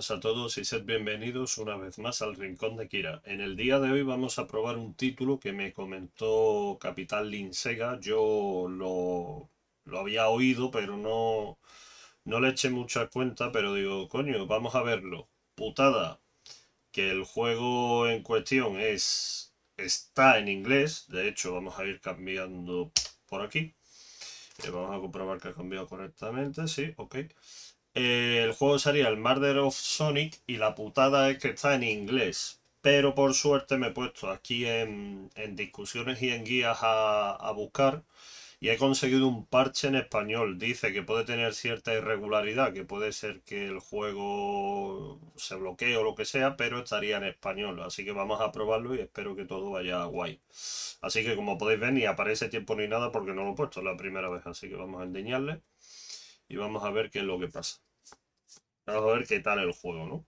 buenas a todos y sed bienvenidos una vez más al Rincón de Kira. En el día de hoy vamos a probar un título que me comentó Capitán Linsega. Yo lo había oído, pero no le eché mucha cuenta, pero digo, coño, vamos a verlo. Putada, que el juego en cuestión está en inglés. De hecho, vamos a ir cambiando por aquí. Vamos a comprobar que ha cambiado correctamente. Sí, ok. El juego sería el Murder of Sonic y la putada es que está en inglés. Pero por suerte me he puesto aquí en discusiones y en guías a buscar y he conseguido un parche en español. Dice que puede tener cierta irregularidad, que puede ser que el juego se bloquee o lo que sea, pero estaría en español. Así que vamos a probarlo y espero que todo vaya guay. Así que como podéis ver ni aparece tiempo ni nada porque no lo he puesto la primera vez. Así que vamos a endiñarle y vamos a ver qué es lo que pasa. Vamos a ver qué tal el juego, ¿no?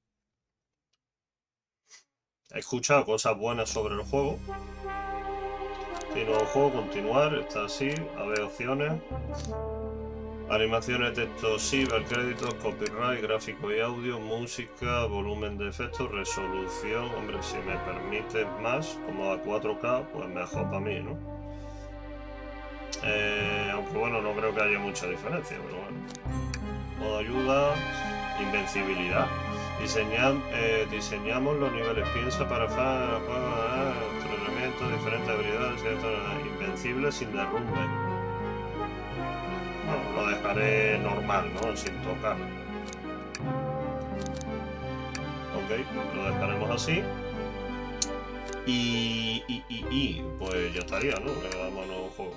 He escuchado cosas buenas sobre el juego. Si nuevo juego, continuar, está así, a ver opciones. Animaciones, texto, sí, ver créditos, copyright, gráfico y audio, música, volumen de efectos, resolución. Hombre, si me permite más, como a 4K, pues mejor para mí, ¿no? Aunque bueno, no creo que haya mucha diferencia, pero bueno. Modo ayuda, invencibilidad. Diseñamos los niveles. Piensa para entrenamiento, diferentes habilidades, invencible sin derrumbe. Bueno, lo dejaré normal, ¿no? Sin tocar. Ok, lo dejaremos así. Y pues ya estaría, ¿no? Le damos a nuevo juego.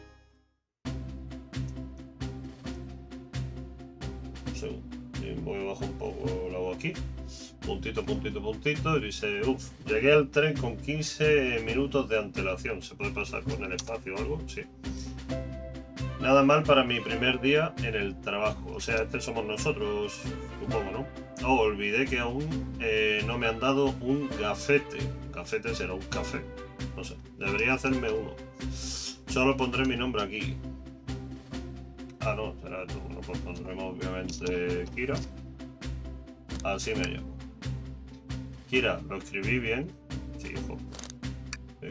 Voy a bajar un poco la voz aquí. Puntito, puntito, puntito. Y dice, uff, llegué al tren con 15 minutos de antelación. ¿Se puede pasar con el espacio o algo? Sí. Nada mal para mi primer día en el trabajo. O sea, este somos nosotros, supongo, ¿no? Oh, olvidé que aún no me han dado un gafete. Gafete será un café. No sé, debería hacerme uno. Solo pondré mi nombre aquí. Ah, no, será esto. Bueno, pues pondremos obviamente Kira. Así me llamo. Kira, lo escribí bien. Sí, hijo. Sí.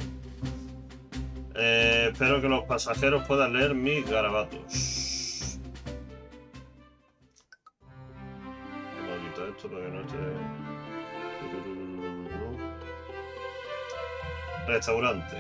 Espero que los pasajeros puedan leer mis garabatos. Vamos a quitar esto para que no esté. Restaurante.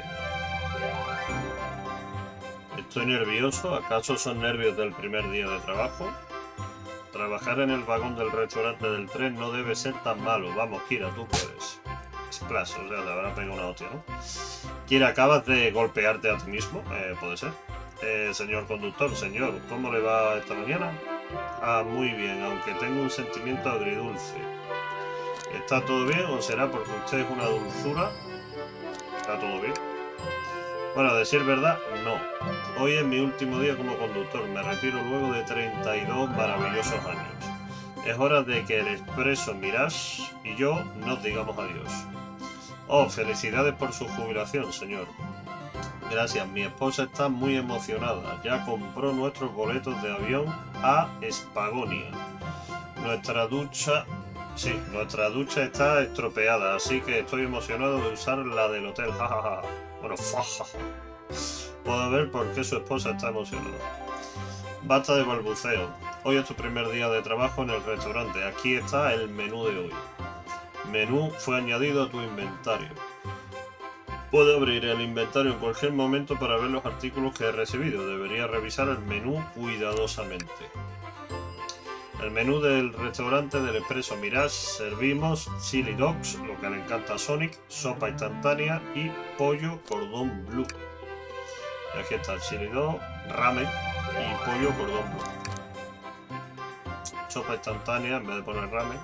Estoy nervioso. ¿Acaso son nervios del primer día de trabajo? Trabajar en el vagón del restaurante del tren no debe ser tan malo. Vamos, Kira, tú puedes. Splash, o sea, te habrá pegado una hostia, ¿no? Kira, ¿acabas de golpearte a ti mismo? Puede ser. Señor conductor, señor, ¿cómo le va esta mañana? Ah, muy bien, aunque tengo un sentimiento agridulce. ¿Está todo bien o será porque usted es una dulzura? ¿Está todo bien? Bueno, a decir verdad, no. Hoy es mi último día como conductor. Me retiro luego de 32 maravillosos años. Es hora de que el expreso Mirage y yo nos digamos adiós. Oh, felicidades por su jubilación, señor. Gracias, mi esposa está muy emocionada. Ya compró nuestros boletos de avión a Espagonia. Nuestra ducha está estropeada, así que estoy emocionado de usar la del hotel. Jajaja. Bueno, fajaja. Puedo ver por qué su esposa está emocionada. Basta de balbuceo. Hoy es tu primer día de trabajo en el restaurante. Aquí está el menú de hoy. Menú fue añadido a tu inventario. Puedo abrir el inventario en cualquier momento para ver los artículos que he recibido. Debería revisar el menú cuidadosamente. El menú del restaurante del Expreso Mirage. Servimos chili dogs, lo que le encanta a Sonic, sopa instantánea y pollo cordón bleu. Y aquí está el chili dog, ramen y pollo cordón bleu. Sopa instantánea en vez de poner ramen.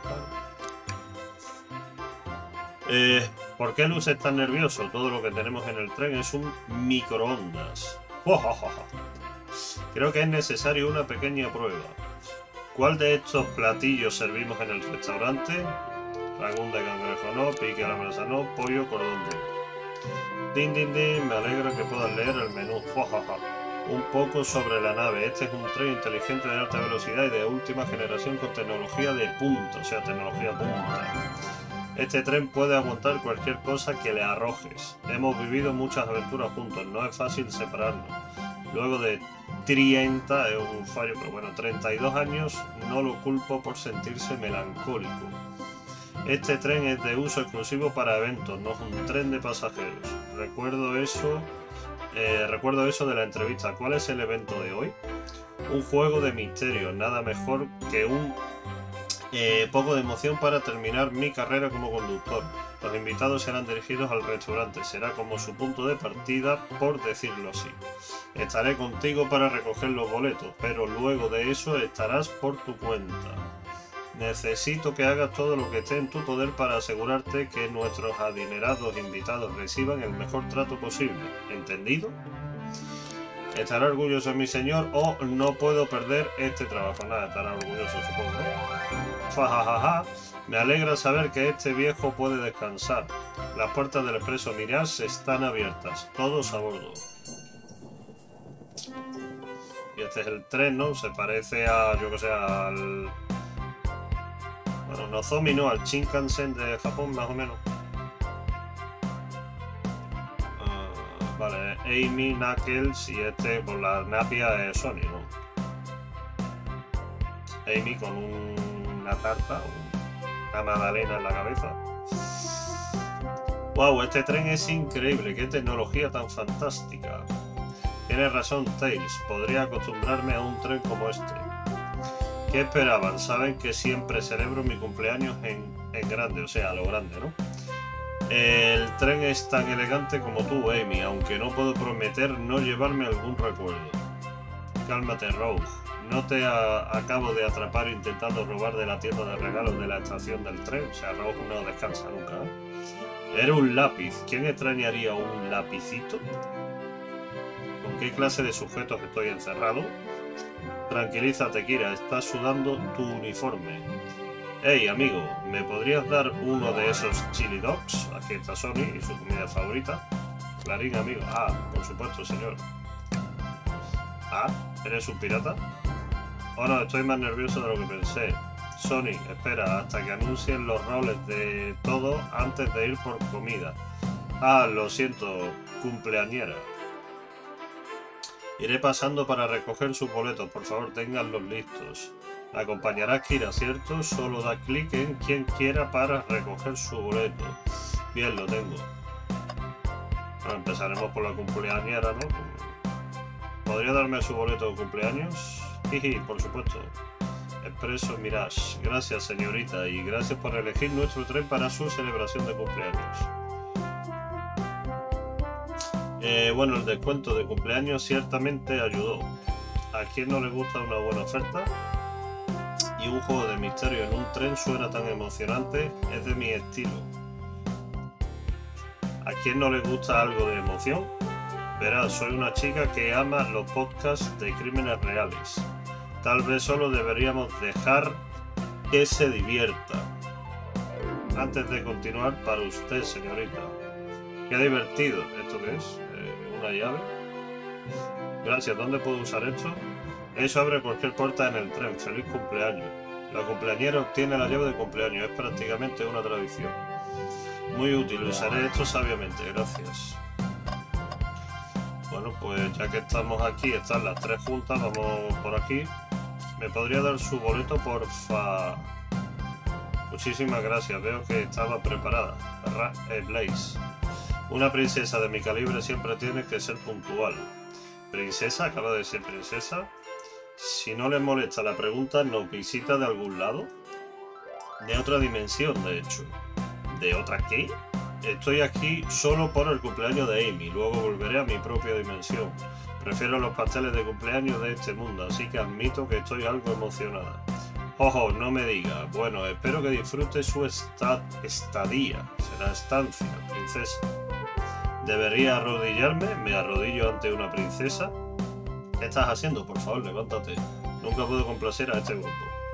¿Por qué luces tan nervioso? Todo lo que tenemos en el tren es un microondas. Creo que es necesario una pequeña prueba. ¿Cuál de estos platillos servimos en el restaurante? Ragún de cangrejo no, pique a la brasa no, pollo cordón bleu. Din din din, me alegra que puedas leer el menú. Un poco sobre la nave. Este es un tren inteligente de alta velocidad y de última generación con tecnología de punta, o sea, tecnología punta. Este tren puede aguantar cualquier cosa que le arrojes. Hemos vivido muchas aventuras juntos, no es fácil separarnos. Luego de 30, es un fallo, pero bueno, 32 años, no lo culpo por sentirse melancólico. Este tren es de uso exclusivo para eventos, no es un tren de pasajeros. Recuerdo eso de la entrevista. ¿Cuál es el evento de hoy? Un juego de misterio, nada mejor que un poco de emoción para terminar mi carrera como conductor. Los invitados serán dirigidos al restaurante, será como su punto de partida, por decirlo así. Estaré contigo para recoger los boletos, pero luego de eso estarás por tu cuenta. Necesito que hagas todo lo que esté en tu poder para asegurarte que nuestros adinerados invitados reciban el mejor trato posible. ¿Entendido? ¿Estará orgulloso de mi señor o no puedo perder este trabajo? Nada, estará orgulloso, supongo. Fajajaja. Me alegra saber que este viejo puede descansar. Las puertas del Expreso Mirage están abiertas. Todos a bordo. Y este es el tren, ¿no? Se parece a, yo que sé, al... Bueno, Nozomi, ¿no? Al Shinkansen de Japón, más o menos. Vale, Amy, Knuckles y este por la napia es Sony, ¿no? Amy con una tarta, una magdalena en la cabeza. Wow, este tren es increíble, qué tecnología tan fantástica. Tienes razón, Tails, podría acostumbrarme a un tren como este. ¿Qué esperaban? Saben que siempre celebro mi cumpleaños en grande, o sea, a lo grande, ¿no? El tren es tan elegante como tú, Amy, aunque no puedo prometer no llevarme algún recuerdo. Cálmate, Rogue. No te acabo de atrapar intentando robar de la tienda de regalos de la estación del tren. O sea, Rogue no descansa nunca, ¿eh? Era un lápiz. ¿Quién extrañaría un lapicito? ¿Con qué clase de sujetos estoy encerrado? Tranquilízate, Kira. Estás sudando tu uniforme. Hey, amigo, ¿me podrías dar uno de esos chili dogs? Aquí está Sony y su comida favorita. Clarín, amigo. Ah, por supuesto, señor. Ah, ¿eres un pirata? Oh no, estoy más nervioso de lo que pensé. Sony, espera hasta que anuncien los roles de todo antes de ir por comida. Ah, lo siento, cumpleañera. Iré pasando para recoger sus boletos, por favor, ténganlos listos. Me acompañará Kira, ¿cierto? Solo da clic en quien quiera para recoger su boleto. Bien, lo tengo. Bueno, empezaremos por la cumpleañera, ¿no? ¿Podría darme su boleto de cumpleaños? Jiji, por supuesto. Expreso Mirage. Gracias, señorita, y gracias por elegir nuestro tren para su celebración de cumpleaños. Bueno, el descuento de cumpleaños ciertamente ayudó. ¿A quién no le gusta una buena oferta? Y un juego de misterio en un tren suena tan emocionante, es de mi estilo. ¿A quién no le gusta algo de emoción? Verás, soy una chica que ama los podcasts de crímenes reales. Tal vez solo deberíamos dejar que se divierta. Antes de continuar, para usted, señorita. Qué divertido. ¿Esto qué es? ¿Una llave? Gracias. ¿Dónde puedo usar esto? Eso abre cualquier puerta en el tren. ¡Feliz cumpleaños! La cumpleañera obtiene la llave de cumpleaños. Es prácticamente una tradición. Muy útil. Usaré esto sabiamente. Gracias. Bueno, pues ya que estamos aquí, están las tres juntas. Vamos por aquí. ¿Me podría dar su boleto, porfa? Muchísimas gracias. Veo que estaba preparada. Blaze. Una princesa de mi calibre siempre tiene que ser puntual. ¿Princesa? ¿Acaba de ser princesa? Si no les molesta la pregunta, ¿nos visita de algún lado? De otra dimensión, de hecho. ¿De otra qué? Estoy aquí solo por el cumpleaños de Amy, luego volveré a mi propia dimensión. Prefiero los pasteles de cumpleaños de este mundo, así que admito que estoy algo emocionada. Ojo, no me diga. Bueno, espero que disfrute su estadía. Será estancia, princesa. ¿Debería arrodillarme? ¿Me arrodillo ante una princesa? ¿Qué estás haciendo? Por favor, levántate. Nunca puedo complacer a este grupo.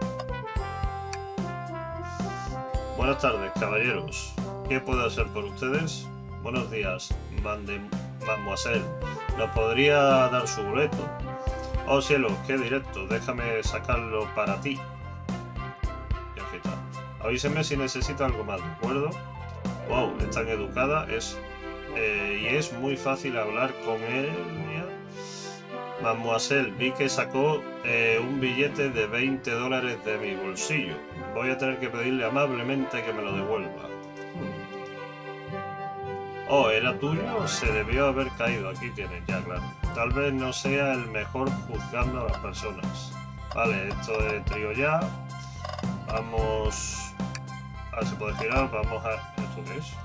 Buenas tardes, caballeros. ¿Qué puedo hacer por ustedes? Buenos días, mademoiselle. Nos podría dar su boleto. Oh cielo, qué directo, déjame sacarlo para ti. Y aquí está. Avíseme si necesita algo más, ¿de acuerdo? Wow, es tan educada, y es muy fácil hablar con él. Mademoiselle, vi que sacó un billete de $20 de mi bolsillo. Voy a tener que pedirle amablemente que me lo devuelva. Oh, ¿era tuyo? Se debió haber caído. Aquí tienes, ya claro. Tal vez no sea el mejor juzgando a las personas. Vale, esto de trío ya. Vamos... A ver si puede girar. Vamos a... ¿Esto qué es?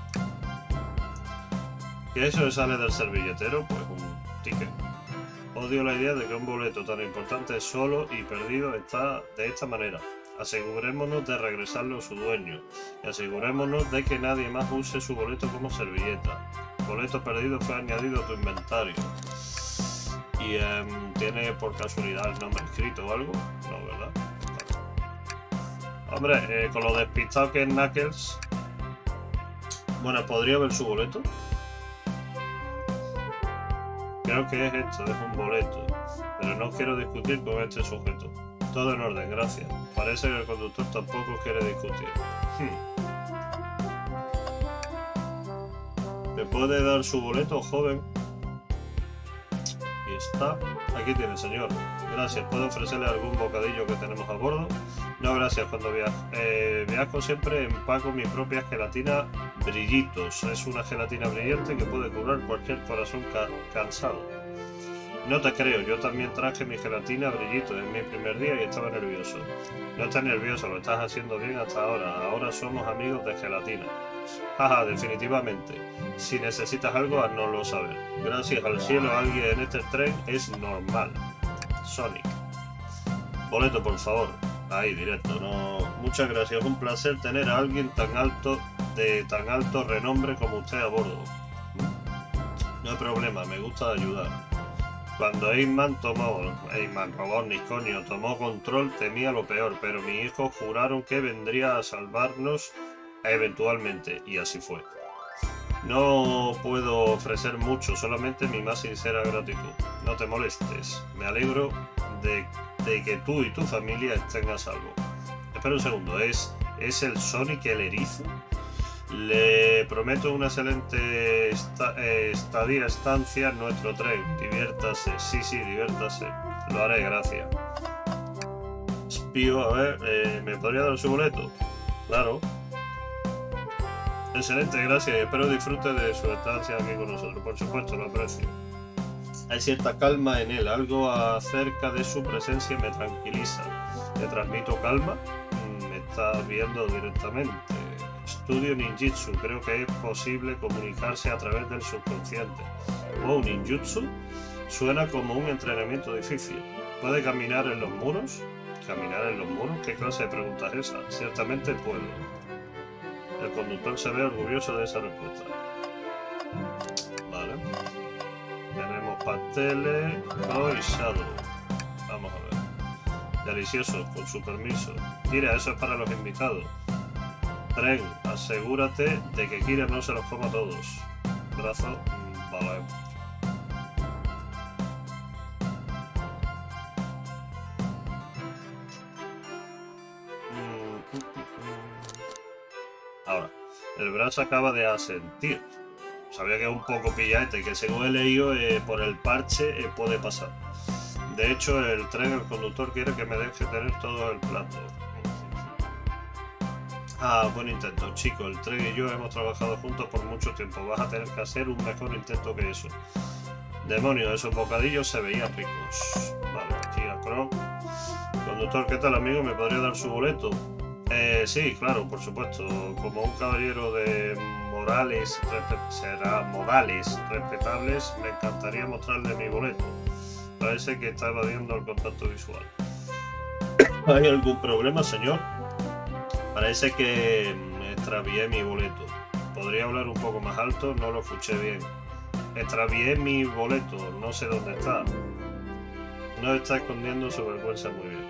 ¿Qué eso sale del servilletero? Pues un ticket. Odio la idea de que un boleto tan importante solo y perdido está de esta manera. Asegurémonos de regresarlo a su dueño y asegurémonos de que nadie más use su boleto como servilleta. Boleto perdido fue añadido a tu inventario. ¿Y tiene por casualidad el nombre escrito o algo? No, ¿verdad? Vale. Hombre, con lo despistado que es Knuckles... Bueno, ¿podría ver su boleto? Creo que es esto, es un boleto. Pero no quiero discutir con este sujeto. Todo en orden, gracias. Parece que el conductor tampoco quiere discutir. ¿Me puede dar su boleto, joven? Y está. Aquí tiene, señor. Gracias. ¿Puedo ofrecerle algún bocadillo que tenemos a bordo? No, gracias. Cuando viajo siempre empaco mi propia gelatina Brillitos. Es una gelatina brillante que puede curar cualquier corazón cansado. No te creo, yo también traje mi gelatina Brillitos en mi primer día y estaba nervioso. No estás nervioso, lo estás haciendo bien hasta ahora. Ahora somos amigos de gelatina. Jaja, definitivamente. Si necesitas algo, háznoslo saber. Gracias al cielo, alguien en este tren es normal. Sonic. Boleto, por favor. Ahí, directo. No. Muchas gracias. Es un placer tener a alguien tan alto, de tan alto renombre como usted a bordo. No hay problema, me gusta ayudar. Cuando Eggman Robotnik, coño, tomó control, temía lo peor, pero mis hijos juraron que vendría a salvarnos eventualmente, y así fue. No puedo ofrecer mucho, solamente mi más sincera gratitud. No te molestes, me alegro de que tú y tu familia estén a salvo. Espera un segundo, ¿es el Sonic el erizo? Le prometo una excelente estancia en nuestro tren. Diviértase, sí, diviértase. Lo haré, gracias. Espío, a ver, ¿me podría dar su boleto? Claro. Excelente, gracias. Espero disfrute de su estancia aquí con nosotros. Por supuesto, lo aprecio. Hay cierta calma en él. Algo acerca de su presencia me tranquiliza. ¿Te transmito calma? Me está viendo directamente. Estudio ninjutsu, creo que es posible comunicarse a través del subconsciente. Oh, ninjutsu suena como un entrenamiento difícil. ¿Puede caminar en los muros? ¿Caminar en los muros? ¿Qué clase de pregunta es esa? Ciertamente puedo. El conductor se ve orgulloso de esa respuesta. Vale. Tenemos pasteles, y Shadow. Vamos a ver. Delicioso, con su permiso. Mira, eso es para los invitados. Tren, asegúrate de que Kira no se los coma todos. Brazo, vale. Ahora, el brazo acaba de asentir. Sabía que es un poco pilladete, que según he leído por el parche puede pasar. De hecho, el tren, el conductor quiere que me deje tener todo el plato. Ah, buen intento, chico. El tren y yo hemos trabajado juntos por mucho tiempo. Vas a tener que hacer un mejor intento que eso. Demonios, esos bocadillos se veían ricos. Vale, aquí a Croc. Conductor, ¿qué tal, amigo? ¿Me podría dar su boleto? Sí, claro, por supuesto. Como un caballero de modales respetables, me encantaría mostrarle mi boleto. Parece que está evadiendo el contacto visual. ¿Hay algún problema, señor? Parece que extravié mi boleto. ¿Podría hablar un poco más alto? No lo escuché bien. Extravié mi boleto. No sé dónde está. No está escondiendo su vergüenza muy bien.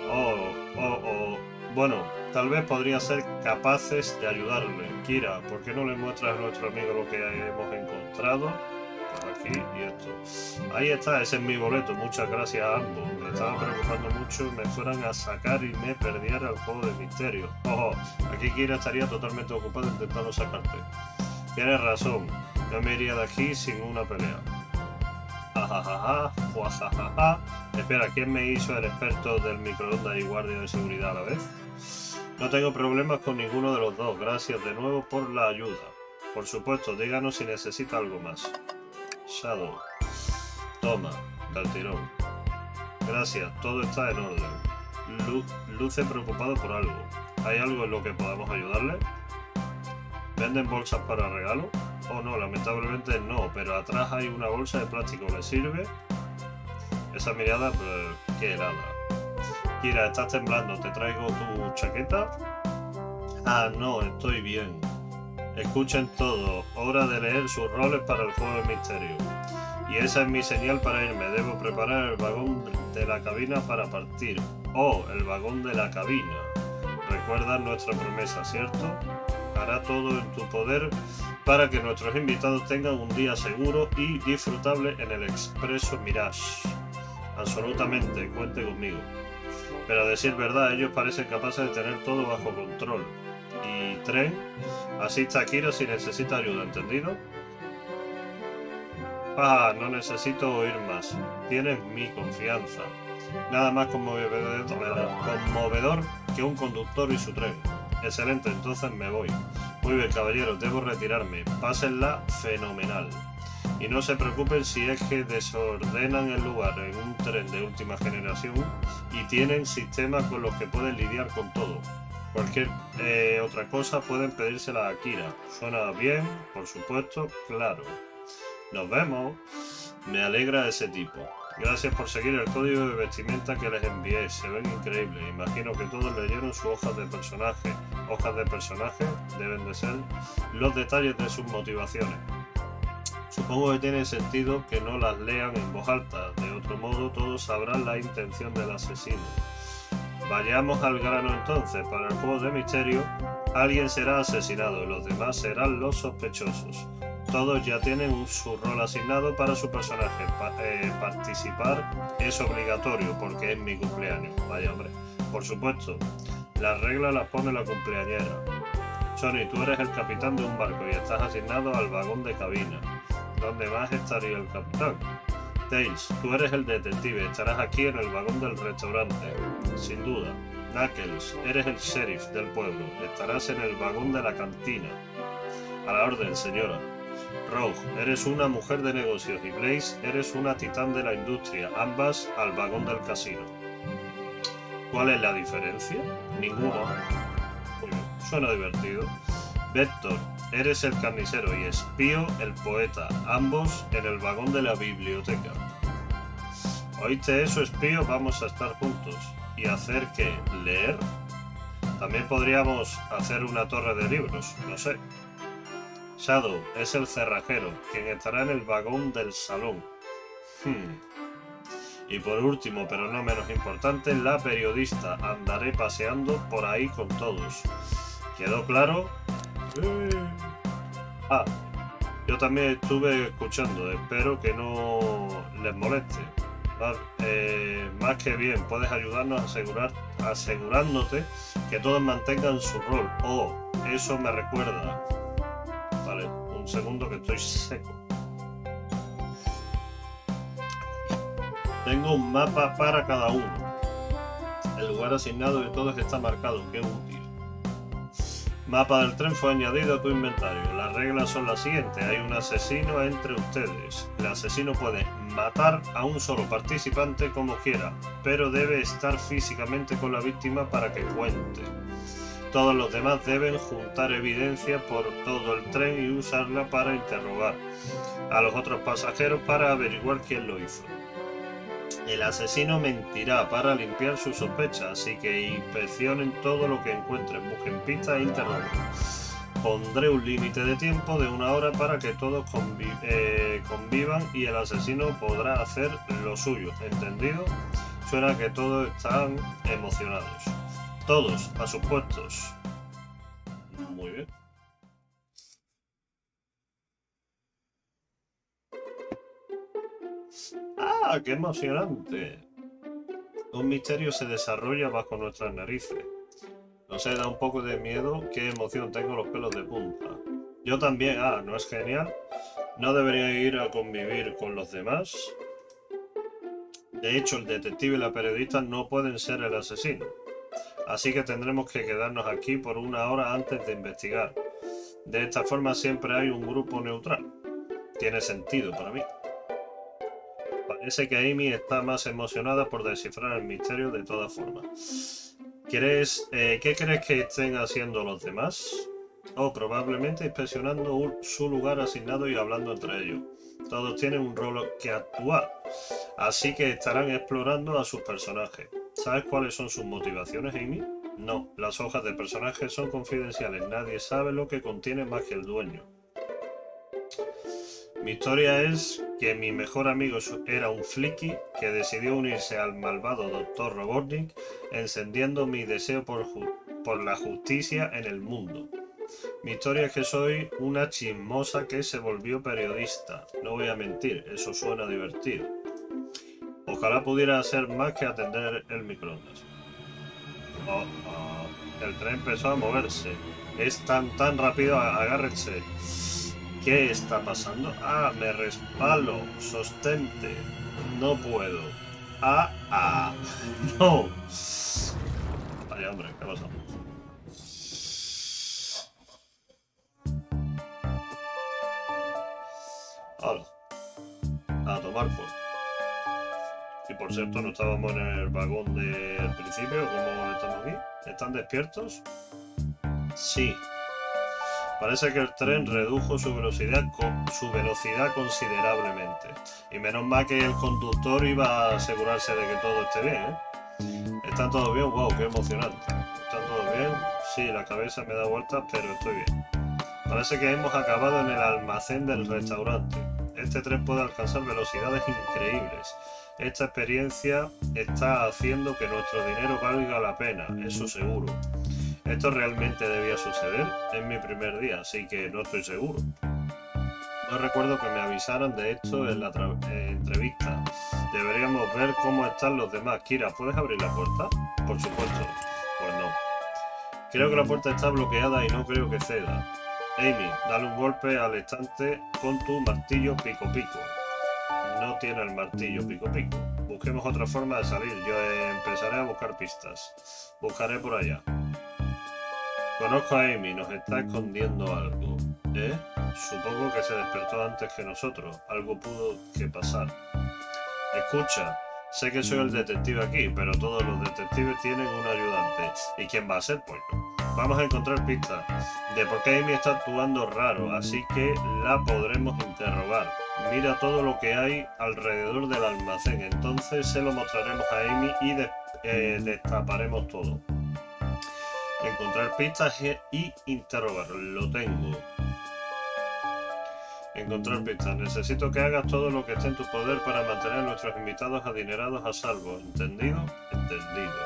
Bueno, tal vez podría ser capaces de ayudarle. Kira, ¿por qué no le muestras a nuestro amigo lo que hemos encontrado? Pues aquí y esto. Ahí está, ese es mi boleto. Muchas gracias a ambos. Me estaba preocupando mucho me fueran a sacar y me perdiera el juego de misterio. Ojo, aquí Kira estaría totalmente ocupado intentando sacarte. Tienes razón. Yo me iría de aquí sin una pelea. Jajajaja, juajajaja. Espera, ¿quién me hizo el experto del microondas y guardia de seguridad a la vez? No tengo problemas con ninguno de los dos. Gracias de nuevo por la ayuda. Por supuesto, díganos si necesita algo más. Shadow. Toma, del tirón. Gracias, todo está en orden. Luce preocupado por algo. ¿Hay algo en lo que podamos ayudarle? ¿Venden bolsas para regalo? Oh no, lamentablemente no, pero atrás hay una bolsa de plástico. ¿Le sirve? Esa mirada, qué helada. Kira, estás temblando. ¿Te traigo tu chaqueta? Ah, no, estoy bien. Escuchen todo. Hora de leer sus roles para el juego de misterio. Y esa es mi señal para irme. Debo preparar el vagón de la cabina para partir. Oh, el vagón de la cabina. Recuerda nuestra promesa, ¿cierto? Hará todo en tu poder para que nuestros invitados tengan un día seguro y disfrutable en el Expreso Mirage. Absolutamente, cuente conmigo. Pero a decir verdad, ellos parecen capaces de tener todo bajo control. Y Tren, asista a Kira si necesita ayuda, ¿entendido? Ah, no necesito oír más. Tienes mi confianza. Nada más conmovedor que un conductor y su tren. Excelente, entonces me voy. Muy bien, caballeros, debo retirarme. Pásenla fenomenal. Y no se preocupen si es que desordenan el lugar en un tren de última generación y tienen sistemas con los que pueden lidiar con todo. Cualquier otra cosa pueden pedírsela a Kira. ¿Suena bien? Por supuesto, claro. Nos vemos. Me alegra ese tipo. Gracias por seguir el código de vestimenta que les envié. Se ven increíbles. Imagino que todos leyeron sus hojas de personaje. Hojas de personaje deben de ser los detalles de sus motivaciones. Supongo que tiene sentido que no las lean en voz alta. De otro modo, todos sabrán la intención del asesino. Vayamos al grano entonces. Para el juego de misterio, alguien será asesinado y los demás serán los sospechosos. Todos ya tienen su rol asignado para su personaje. Participar es obligatorio porque es mi cumpleaños. Vaya hombre. Por supuesto, las reglas las pone la cumpleañera. Sonny, tú eres el capitán de un barco y estás asignado al vagón de cabina. ¿Dónde más estaría el capitán? Tails, tú eres el detective. Estarás aquí en el vagón del restaurante. Sin duda. Knuckles, eres el sheriff del pueblo. Estarás en el vagón de la cantina. A la orden, señora. Rogue, eres una mujer de negocios y Blaze, eres una titán de la industria, ambas al vagón del casino. ¿Cuál es la diferencia? Ninguna. Muy bien, suena divertido. Vector, eres el carnicero y Espío el poeta, ambos en el vagón de la biblioteca. ¿Oíste eso, Espío? Vamos a estar juntos. ¿Y hacer qué? ¿Leer? También podríamos hacer una torre de libros, no sé. Shadow es el cerrajero, quien estará en el vagón del salón. Y por último, pero no menos importante, la periodista. Andaré paseando por ahí con todos. ¿Quedó claro? Ah, yo también estuve escuchando. Espero que no les moleste. Más que bien, puedes ayudarnos asegurándote que todos mantengan su rol. Oh, eso me recuerda. Vale, un segundo que estoy seco. Tengo un mapa para cada uno. El lugar asignado de todos está marcado. ¡Qué útil! Mapa del tren fue añadido a tu inventario. Las reglas son las siguientes. Hay un asesino entre ustedes. El asesino puede matar a un solo participante como quiera, pero debe estar físicamente con la víctima para que cuente. Todos los demás deben juntar evidencia por todo el tren y usarla para interrogar a los otros pasajeros para averiguar quién lo hizo. El asesino mentirá para limpiar sus sospechas, así que inspeccionen todo lo que encuentren, busquen pistas e interroguen. Pondré un límite de tiempo de 1 hora para que todos convivan y el asesino podrá hacer lo suyo, ¿entendido? Suena que todos están emocionados. Todos a sus puestos. Muy bien. ¡Ah, qué emocionante! Un misterio se desarrolla bajo nuestras narices. No sé, da un poco de miedo. Qué emoción, tengo los pelos de punta. Yo también. Ah, ¿no es genial? ¿No debería ir a convivir con los demás? De hecho, el detective y la periodista no pueden ser el asesino. Así que tendremos que quedarnos aquí por una hora antes de investigar. De esta forma siempre hay un grupo neutral. Tiene sentido para mí. Parece que Amy está más emocionada por descifrar el misterio de todas formas. ¿Qué crees que estén haciendo los demás? Oh, probablemente inspeccionando su lugar asignado y hablando entre ellos. Todos tienen un rol que actuar, así que estarán explorando a sus personajes. ¿Sabes cuáles son sus motivaciones, Amy? No, las hojas de personajes son confidenciales. Nadie sabe lo que contiene más que el dueño. Mi historia es que mi mejor amigo era un friki que decidió unirse al malvado Dr. Robotnik, encendiendo mi deseo por la justicia en el mundo. Mi historia es que soy una chismosa que se volvió periodista. No voy a mentir, eso suena divertido. Ojalá pudiera hacer más que atender el microondas. El tren empezó a moverse. Es tan rápido, agárrense. ¿Qué está pasando? Ah, me respalo. Sostente. No puedo. No. Vaya, hombre, ¿qué pasa? Hola. A tomar por. Y por cierto, no estábamos en el vagón del principio. ¿Cómo estamos aquí? ¿Están despiertos? Sí. Parece que el tren redujo su velocidad considerablemente. Y menos mal que el conductor iba a asegurarse de que todo esté bien, ¿eh? ¿Están todos bien? ¡Wow! ¡Qué emocionante! ¿Están todos bien? Sí, la cabeza me da vueltas, pero estoy bien. Parece que hemos acabado en el almacén del restaurante. Este tren puede alcanzar velocidades increíbles. Esta experiencia está haciendo que nuestro dinero valga la pena, eso seguro. ¿Esto realmente debía suceder? Es mi primer día, así que no estoy seguro. No recuerdo que me avisaran de esto en la entrevista. Deberíamos ver cómo están los demás. Kira, ¿puedes abrir la puerta? Por supuesto. Pues no. Creo que la puerta está bloqueada y no creo que ceda. Amy, dale un golpe al estante con tu martillo pico pico. No tiene el martillo pico pico. Busquemos otra forma de salir. Yo empezaré a buscar pistas. Buscaré por allá. Conozco a Amy, nos está escondiendo algo. ¿Eh? Supongo que se despertó antes que nosotros. Algo pudo que pasar. Escucha, sé que soy el detective aquí, pero todos los detectives tienen un ayudante. ¿Y quién va a ser? Pues no. Vamos a encontrar pistas de por qué Amy está actuando raro, así que la podremos interrogar. Mira todo lo que hay alrededor del almacén, entonces se lo mostraremos a Amy y destaparemos todo. Encontrar pistas y interrogar. Lo tengo. Encontrar pistas. Necesito que hagas todo lo que esté en tu poder para mantener a nuestros invitados adinerados a salvo. ¿Entendido? Entendido.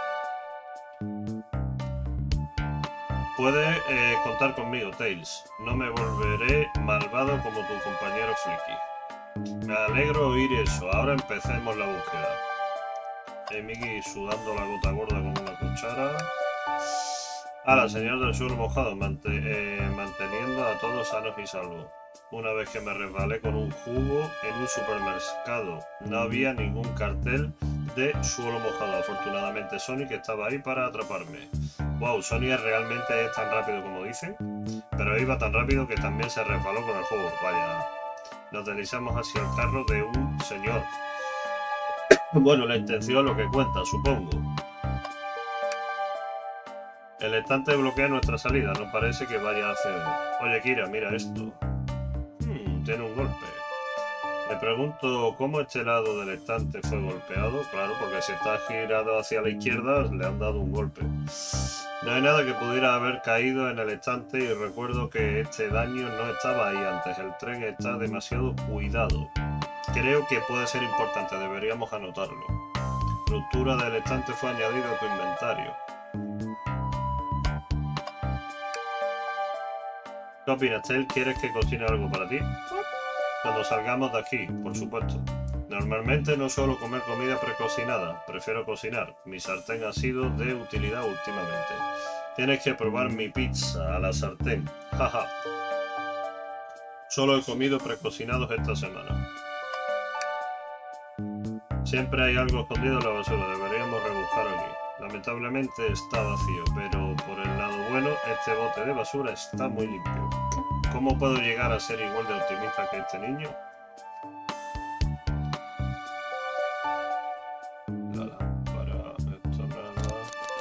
Puedes contar conmigo, Tails. No me volveré malvado como tu compañero Flicky. Me alegro oír eso. Ahora empecemos la búsqueda. Mickey sudando la gota gorda con una cuchara. La señal del suelo mojado, manteniendo a todos sanos y salvos. Una vez que me resbalé con un jugo en un supermercado, no había ningún cartel de suelo mojado. Afortunadamente Sonic estaba ahí para atraparme. Wow, Sonic realmente es tan rápido como dicen, pero iba tan rápido que también se resbaló con el jugo. Vaya, nos deslizamos hacia el carro de un señor. Bueno, la intención es lo que cuenta, supongo. El estante bloquea nuestra salida, no parece que vaya a acceder. Oye, Kira, mira esto. Tiene un golpe. Me pregunto cómo este lado del estante fue golpeado. Claro, porque si está girado hacia la izquierda, le han dado un golpe. No hay nada que pudiera haber caído en el estante y recuerdo que este daño no estaba ahí antes. El tren está demasiado cuidado. Creo que puede ser importante, deberíamos anotarlo. Ruptura del estante fue añadido a tu inventario. ¿Qué opinas, Tail? ¿Quieres que cocine algo para ti? Cuando salgamos de aquí, por supuesto. Normalmente no suelo comer comida precocinada, prefiero cocinar. Mi sartén ha sido de utilidad últimamente. Tienes que probar mi pizza a la sartén. Jaja. Solo he comido precocinados esta semana. Siempre hay algo escondido en la basura, deberíamos rebuscar aquí. Lamentablemente está vacío, pero por el lado bueno, este bote de basura está muy limpio. ¿Cómo puedo llegar a ser igual de optimista que este niño? Nada, para esto nada.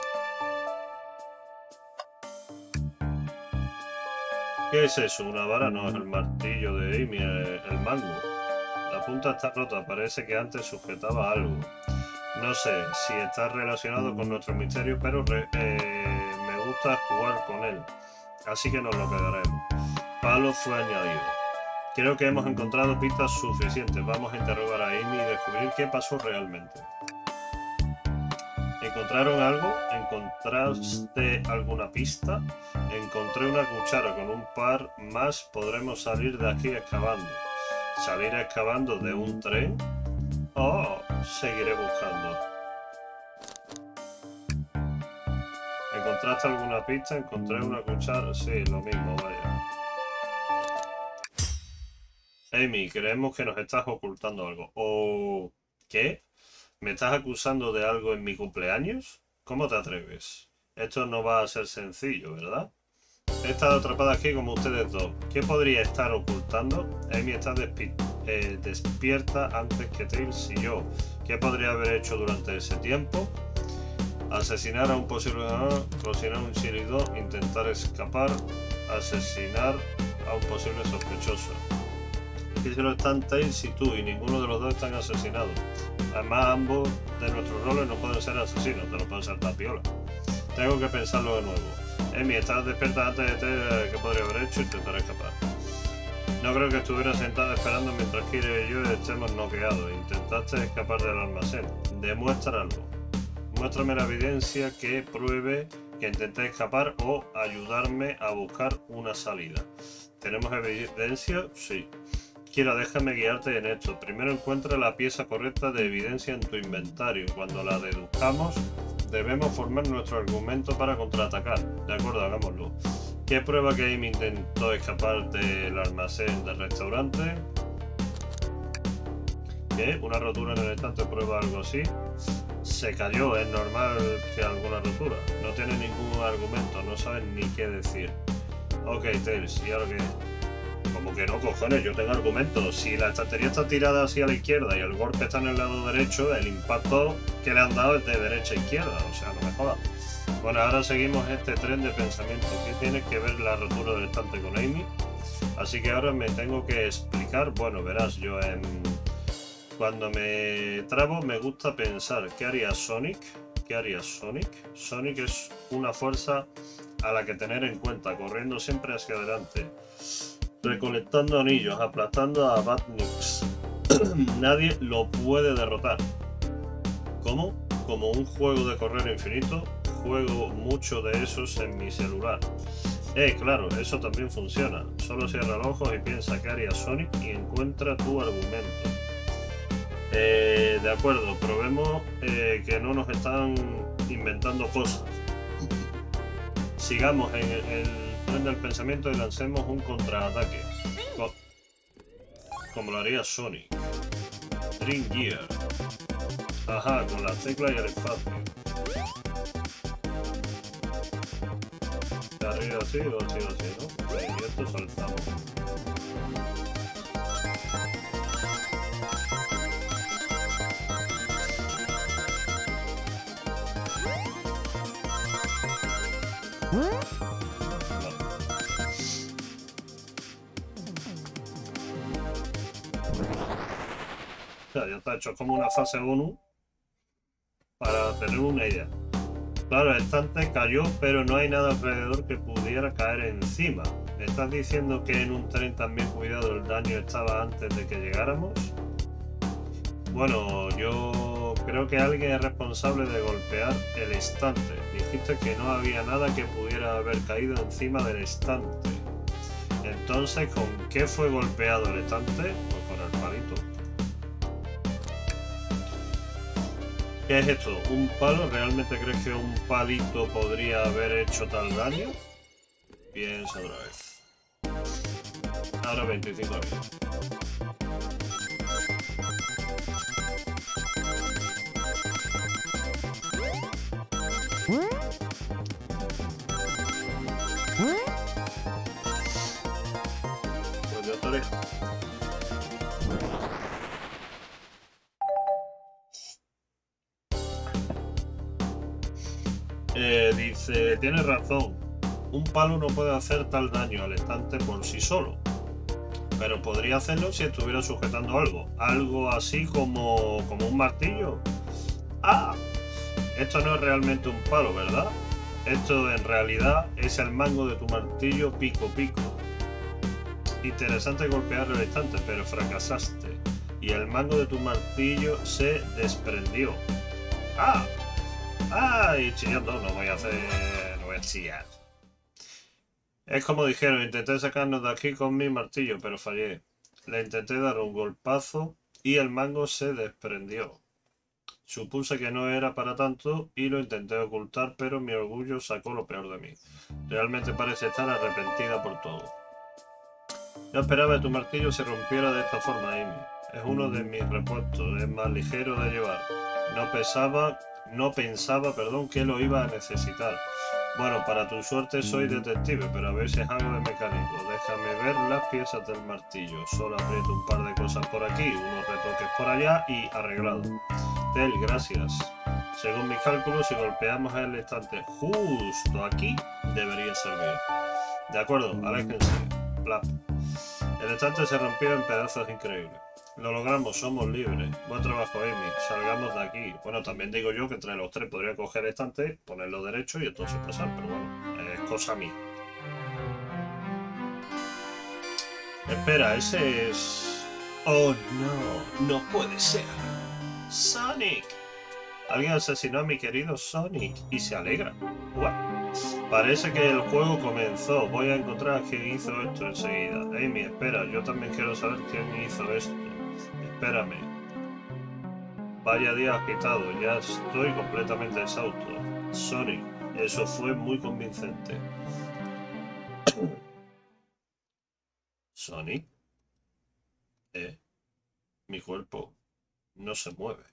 ¿Qué es eso? ¿Una vara? No, es el martillo de Amy, el mango. La punta está rota, parece que antes sujetaba algo. No sé si está relacionado con nuestro misterio, pero me gusta jugar con él. Así que nos lo quedaremos. Palo fue añadido. Creo que hemos encontrado pistas suficientes. Vamos a interrogar a Amy y descubrir qué pasó realmente. ¿Encontraron algo? ¿Encontraste alguna pista? Encontré una cuchara. Con un par más podremos salir de aquí excavando. ¿Salir excavando de un tren? Oh, seguiré buscando. ¿Encontraste alguna pista? Encontré una cuchara. Sí, lo mismo, vaya. Amy, creemos que nos estás ocultando algo. ¿O qué? ¿Me estás acusando de algo en mi cumpleaños? ¿Cómo te atreves? Esto no va a ser sencillo, ¿verdad? He estado atrapada aquí como ustedes dos. ¿Qué podría estar ocultando? Amy está despierta antes que Tails y yo. ¿Qué podría haber hecho durante ese tiempo? Asesinar a un posible... cocinar un chirido, intentar escapar, asesinar a un posible sospechoso. Aquí solo están Tails y tú, y ninguno de los dos están asesinados. Además, ambos de nuestros roles no pueden ser asesinos, te lo pueden ser tapiola. Tengo que pensarlo de nuevo. Amy, estás despierta antes de ¿qué podría haber hecho? Intentar escapar. No creo que estuviera sentada esperando mientras Kira y yo estemos noqueados. Intentaste escapar del almacén. Demuéstralo. Muéstrame la evidencia que pruebe que intenté escapar o ayudarme a buscar una salida. ¿Tenemos evidencia? Sí. Kira, déjame guiarte en esto. Primero encuentra la pieza correcta de evidencia en tu inventario. Cuando la deduzcamos, debemos formar nuestro argumento para contraatacar. De acuerdo, hagámoslo. ¿Qué prueba que Amy intentó escapar del almacén del restaurante? ¿Qué? ¿Una rotura en el estante prueba algo así? Se cayó, es normal que alguna rotura. No tiene ningún argumento, no saben ni qué decir. Ok, Tails, ¿y ahora qué? Como que no, cojones, yo tengo argumentos. Si la estantería está tirada hacia la izquierda y el golpe está en el lado derecho, el impacto que le han dado es de derecha a izquierda, o sea, no me jodas. Bueno, ahora seguimos este tren de pensamiento. ¿Qué tiene que ver la rotura del estante con Amy? Así que ahora me tengo que explicar. Bueno, verás, yo cuando me trabo me gusta pensar, ¿qué haría Sonic? ¿Qué haría Sonic? Sonic es una fuerza a la que tener en cuenta, corriendo siempre hacia adelante. Recolectando anillos, aplastando a Badniks. Nadie lo puede derrotar. ¿Cómo? Como un juego de correr infinito. Juego mucho de esos en mi celular. Claro, eso también funciona. Solo cierra los ojos y piensa que haría Sonic y encuentra tu argumento. De acuerdo, probemos que no nos están inventando cosas. Sigamos en el tren del pensamiento y lancemos un contraataque. Como lo haría Sonic. Dream Gear. Ajá, con las teclas y el espacio. De arriba así o así, ¿no? Y esto saltamos. Ya está hecho, es como una fase 1 para tener una idea. Claro, el estante cayó, pero no hay nada alrededor que pudiera caer encima. ¿Me estás diciendo que en un tren también, cuidado, el daño estaba antes de que llegáramos? Bueno, yo creo que alguien es responsable de golpear el estante. Dijiste que no había nada que pudiera haber caído encima del estante. Entonces, ¿con qué fue golpeado el estante? Pues con el palito. ¿Qué es esto? ¿Un palo? ¿Realmente crees que un palito podría haber hecho tal daño? Piensa otra vez. Ahora 25 años. Pues yo estaré. Dice, tienes razón. Un palo no puede hacer tal daño al estante por sí solo. Pero podría hacerlo si estuviera sujetando algo. Algo así como un martillo. ¡Ah! Esto no es realmente un palo, ¿verdad? Esto en realidad es el mango de tu martillo pico pico. Interesante golpear el estante, pero fracasaste. Y el mango de tu martillo se desprendió. ¡Ah! ¡Ay! Chillando, no voy a chillar. Es como dijeron, intenté sacarnos de aquí con mi martillo, pero fallé. Le intenté dar un golpazo y el mango se desprendió. Supuse que no era para tanto y lo intenté ocultar, pero mi orgullo sacó lo peor de mí. Realmente parece estar arrepentida por todo. No esperaba que tu martillo se rompiera de esta forma, Amy. Es uno de mis repuestos, es más ligero de llevar. No pensaba, que lo iba a necesitar. Bueno, para tu suerte soy detective, pero a veces hago de mecánico. Déjame ver las piezas del martillo. Solo aprieto un par de cosas por aquí, unos retoques por allá y arreglado. Tel, gracias. Según mis cálculos, si golpeamos el estante justo aquí, debería servir. De acuerdo, aléjense. Plap. El estante se rompió en pedazos increíbles. Lo logramos, somos libres. Buen trabajo, Amy. Salgamos de aquí. Bueno, también digo yo que entre los tres podría coger el estante, ponerlo derecho y entonces pasar, pero bueno, es cosa mía. Espera, ese es... Oh no, no puede ser. Sonic. Alguien asesinó a mi querido Sonic y se alegra. What? Parece que el juego comenzó. Voy a encontrar a quien hizo esto enseguida. Amy, espera, yo también quiero saber quién hizo esto. Espérame. Vaya día agitado, ya estoy completamente exhausto. Sonic, eso fue muy convincente. Sonic. Mi cuerpo no se mueve.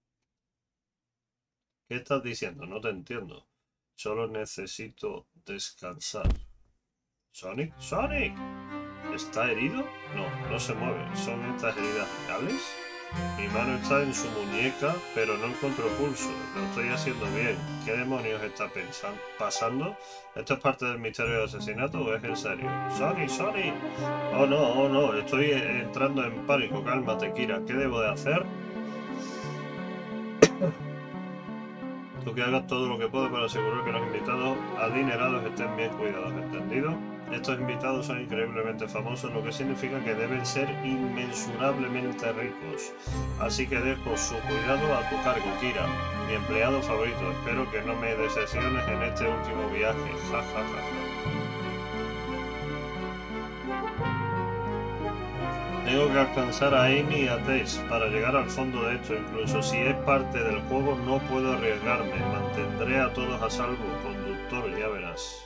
¿Qué estás diciendo? No te entiendo. Solo necesito descansar. ¿Sonic? ¡Sonic! ¿Está herido? No, no se mueve. ¿Son estas heridas reales? Mi mano está en su muñeca, pero no encuentro pulso. Lo estoy haciendo bien. ¿Qué demonios está pasando? ¿Esto es parte del misterio del asesinato o es en serio? ¡Sonic! ¡Sonic! Oh no, estoy entrando en pánico. Cálmate, Kira. ¿Qué debo de hacer? Tú que hagas todo lo que puedas para asegurar que los invitados adinerados estén bien cuidados, ¿entendido? Estos invitados son increíblemente famosos, lo que significa que deben ser inmensurablemente ricos. Así que dejo su cuidado a tu cargo, Kira, mi empleado favorito. Espero que no me decepciones en este último viaje. Ja, ja, ja, ja. Tengo que alcanzar a Amy y a Tess para llegar al fondo de esto. Incluso si es parte del juego, no puedo arriesgarme. Mantendré a todos a salvo. Conductor, ya verás.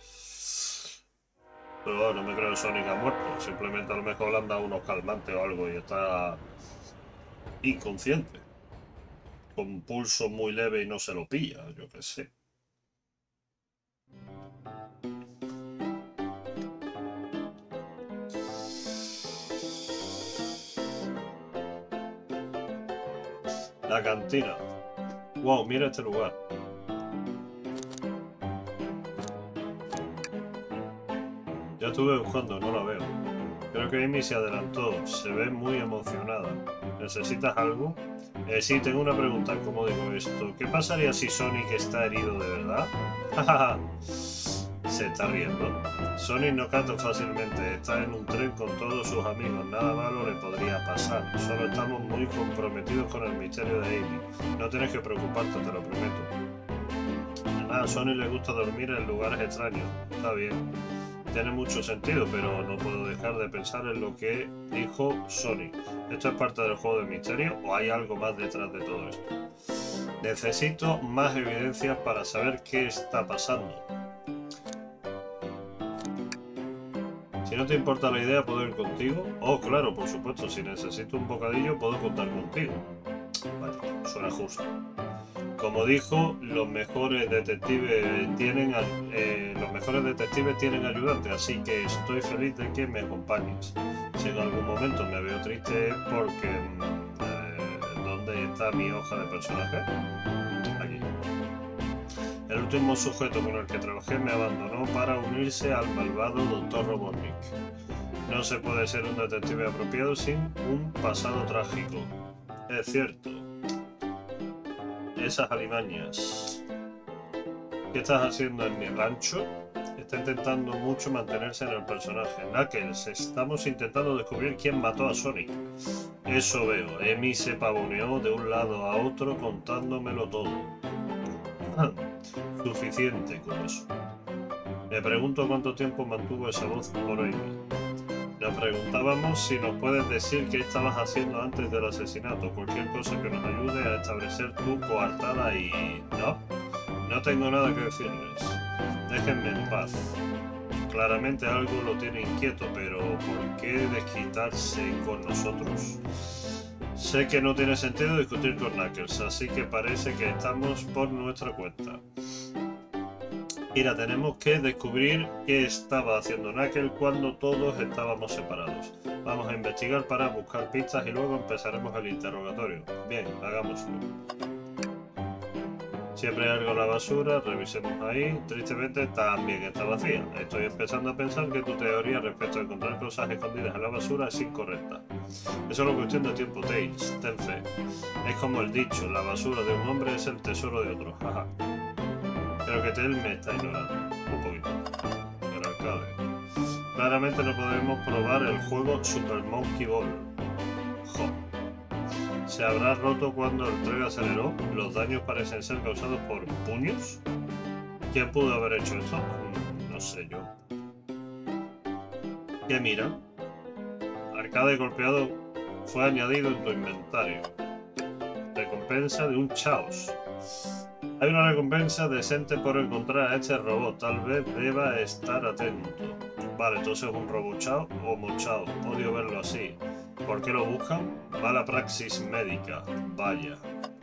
Pero no me creo que Sonic ha muerto. Simplemente a lo mejor le han dado unos calmantes o algo y está inconsciente. Con un pulso muy leve y no se lo pilla, yo qué sé. La cantina. Wow, mira este lugar. Ya estuve buscando, no la veo. Creo que Amy se adelantó. Se ve muy emocionada. ¿Necesitas algo? Sí, tengo una pregunta. ¿Cómo digo esto? ¿Qué pasaría si Sonic está herido de verdad? Se está riendo. Sonic no canta fácilmente. Está en un tren con todos sus amigos. Nada malo le podría pasar. Solo estamos muy comprometidos con el misterio de Amy. No tienes que preocuparte, te lo prometo. A Sonic le gusta dormir en lugares extraños. Está bien. Tiene mucho sentido, pero no puedo dejar de pensar en lo que dijo Sonic. ¿Esto es parte del juego de misterio o hay algo más detrás de todo esto? Necesito más evidencias para saber qué está pasando. Si no te importa la idea, ¿puedo ir contigo? Oh, claro, por supuesto. Si necesito un bocadillo, puedo contar contigo. Vale, suena justo. Como dijo, los mejores detectives tienen ayudantes, así que estoy feliz de que me acompañes. Si en algún momento me veo triste es porque... ¿dónde está mi hoja de personaje? Aquí. El último sujeto con el que trabajé me abandonó para unirse al malvado Dr. Robotnik. No se puede ser un detective apropiado sin un pasado trágico. Es cierto. Esas alimañas. ¿Qué estás haciendo en mi rancho? Está intentando mucho mantenerse en el personaje. Knuckles, estamos intentando descubrir quién mató a Sonic. Eso veo. Amy se pavoneó de un lado a otro contándomelo todo. Suficiente con eso. Me pregunto cuánto tiempo mantuvo esa voz por Amy. Nos preguntábamos si nos puedes decir qué estabas haciendo antes del asesinato, cualquier cosa que nos ayude a establecer tu coartada y... No tengo nada que decirles. Déjenme en paz. Claramente algo lo tiene inquieto, pero ¿por qué desquitarse con nosotros? Sé que no tiene sentido discutir con Knuckles, así que parece que estamos por nuestra cuenta. Mira, tenemos que descubrir qué estaba haciendo Knuckles cuando todos estábamos separados. Vamos a investigar para buscar pistas y luego empezaremos el interrogatorio. Bien, hagámoslo. Siempre hay algo en la basura, revisemos ahí. Tristemente también está vacía. Estoy empezando a pensar que tu teoría respecto a encontrar cosas escondidas en la basura es incorrecta. Es solo cuestión de tiempo, Tails. Ten fe. Es como el dicho, la basura de un hombre es el tesoro de otro. Jaja. Creo que Tails me está ignorando. Un poquito. El arcade. Claramente no podemos probar el juego Super Monkey Ball. Jo. ¿Se habrá roto cuando el tren aceleró? ¿Los daños parecen ser causados por puños? ¿Quién pudo haber hecho esto? No sé yo. ¿Qué mira? Arcade golpeado fue añadido en tu inventario. Recompensa de un chaos. Hay una recompensa decente por encontrar a este robot. Tal vez deba estar atento. Vale, entonces es un robot chao o mochao. Odio verlo así. ¿Por qué lo buscan? Mala praxis médica. Vaya.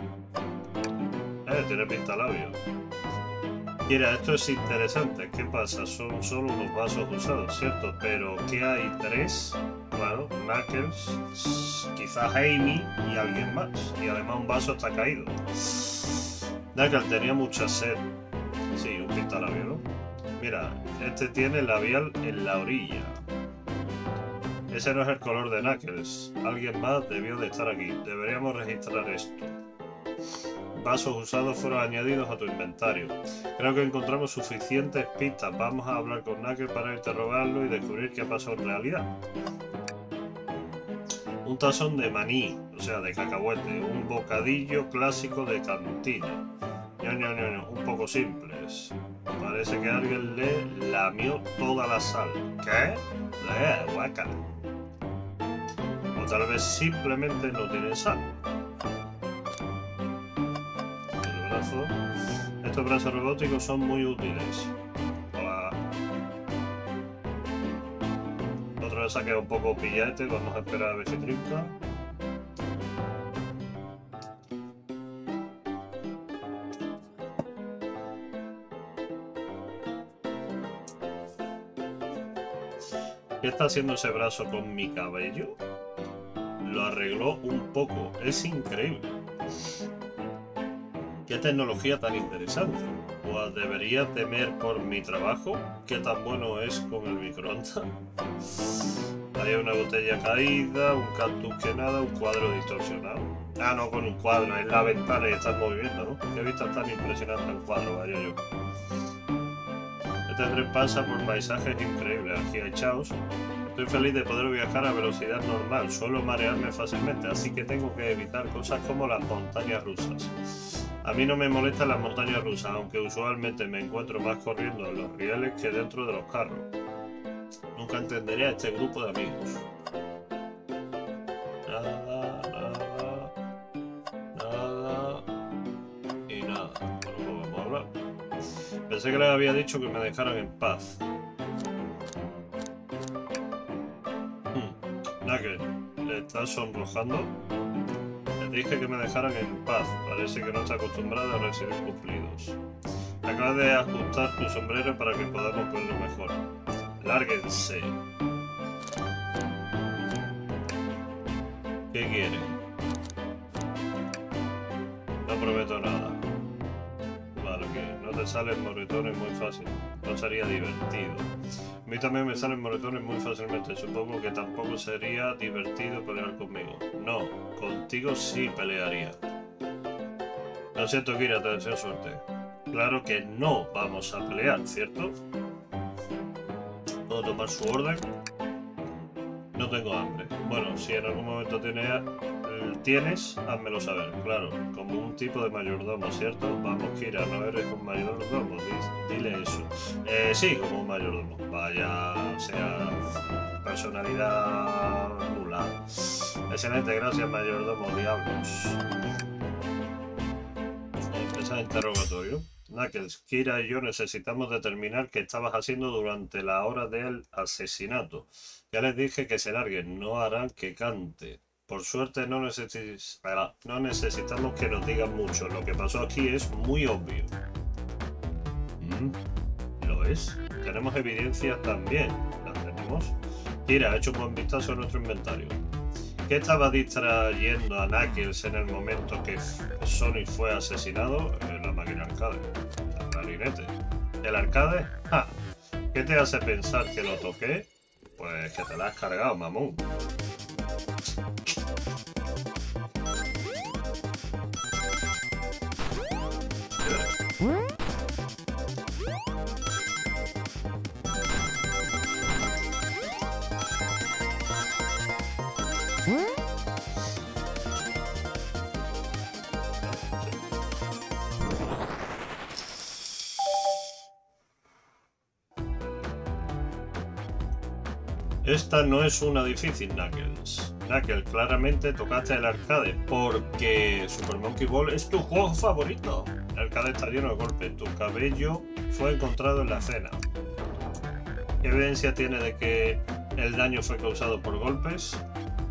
Tiene pintalabio. Mira, esto es interesante. ¿Qué pasa? Son solo unos vasos usados, ¿cierto? Pero ¿qué hay? ¿Tres? Claro, Knuckles, quizás Amy y alguien más. Y además un vaso está caído. Knuckles tenía mucha sed. Sí, un pintalabio, ¿no? Mira, este tiene labial en la orilla. Ese no es el color de Knuckles. Alguien más debió de estar aquí. Deberíamos registrar esto. Vasos usados fueron añadidos a tu inventario. Creo que encontramos suficientes pistas. Vamos a hablar con Knuckles para interrogarlo y descubrir qué pasó en realidad. Un tazón de maní, o sea, de cacahuete. Un bocadillo clásico de cantina. Un poco simples. Parece que alguien le lamió toda la sal. ¿Qué? Guácala. O tal vez simplemente no tiene sal. El brazo. Estos brazos robóticos son muy útiles. Hola. Otra vez saqué un poco pillete. Vamos a esperar a ver si trinca. ¿Qué está haciendo ese brazo con mi cabello? Lo arregló un poco. Es increíble. ¿Qué tecnología tan interesante? Pues debería temer por mi trabajo. ¿Qué tan bueno es con el microondas? Hay una botella caída, un cactus que nada, un cuadro distorsionado. Ah, no, con un cuadro. Es la ventana y está en movimiento, ¿no? Qué vista tan impresionante el cuadro, vaya yo. Este tren pasa por paisajes increíbles. Aquí hay chaos. Estoy feliz de poder viajar a velocidad normal. Suelo marearme fácilmente, así que tengo que evitar cosas como las montañas rusas. A mí no me molestan las montañas rusas, aunque usualmente me encuentro más corriendo en los rieles que dentro de los carros. Nunca entenderé a este grupo de amigos. Nada. Pensé que les había dicho que me dejaran en paz. Knuckles, ¿le estás sonrojando? Les dije que me dejaran en paz. Parece que no está acostumbrada a recibir cumplidos. Acabas de ajustar tu sombrero para que podamos verlo mejor. Lárguense. ¿Qué quieren? No prometo nada. Vale, que no te salen moretones muy fácil. No sería divertido. A mí también me salen moretones muy fácilmente. Supongo que tampoco sería divertido pelear conmigo. No, contigo sí pelearía. Lo siento, Kira, te deseo suerte. Claro que no vamos a pelear, ¿cierto? ¿Puedo tomar su orden? No tengo hambre. Bueno, si en algún momento tienes, házmelo saber. Claro, como un tipo de mayordomo, ¿cierto? Vamos, Kira, no eres un mayordomo. Dile eso. Sí, como un mayordomo. Vaya, o sea, personalidad nula. Excelente, gracias, mayordomo. Diablos. Empieza el interrogatorio. Knuckles, Kira y yo necesitamos determinar qué estabas haciendo durante la hora del asesinato. Ya les dije que se larguen, no harán que cante. Por suerte no necesitamos que nos digan mucho. Lo que pasó aquí es muy obvio. ¿Lo es? Tenemos evidencias también. ¿Las tenemos? Kira, he hecho un buen vistazo a nuestro inventario. ¿Qué estaba distrayendo a Knuckles en el momento que Sonic fue asesinado? La máquina arcade. El clarinete. ¿El arcade? ¡Ja! ¿Qué te hace pensar que lo toqué? Pues que te la has cargado, mamón. Esta no es una difícil, Knuckles. Knuckles, claramente tocaste el arcade porque Super Monkey Ball es tu juego favorito. El arcade está lleno de golpes. Tu cabello fue encontrado en la escena. ¿Qué evidencia tiene de que el daño fue causado por golpes?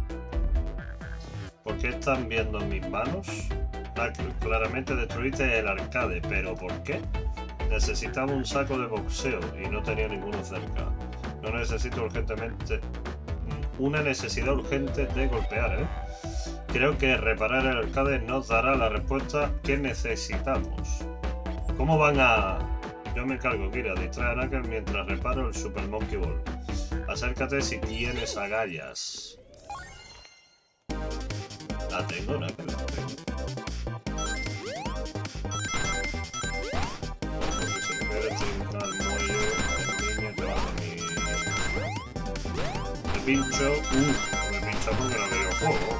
¿Por qué están viendo mis manos? Knuckles, claramente destruiste el arcade, ¿pero por qué? Necesitaba un saco de boxeo y no tenía ninguno cerca. No necesito urgentemente... Una necesidad urgente de golpear, ¿eh? Creo que reparar el arcade nos dará la respuesta que necesitamos. ¿Cómo van a...? Yo me encargo, Kira. Distrae a Knuckles mientras reparo el Super Monkey Ball. Acércate si tienes agallas. La tengo, Knuckles, la tengo. Porque si me hubiera trincado el muelle, el niño te va a venir. Me pincho. Me pincha porque no veo juego.